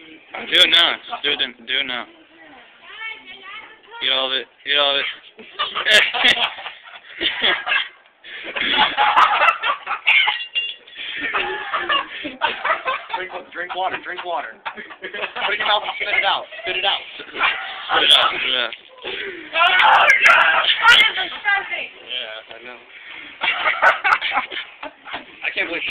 Do it now. Just do it. Do it now. Eat all of it. Eat all of it. Drink water. Drink water. Put it in your mouth and spit it out. Spit it out. Spit it out. Spit it out. Oh, God! That is disgusting! Yeah, I know. I can't believe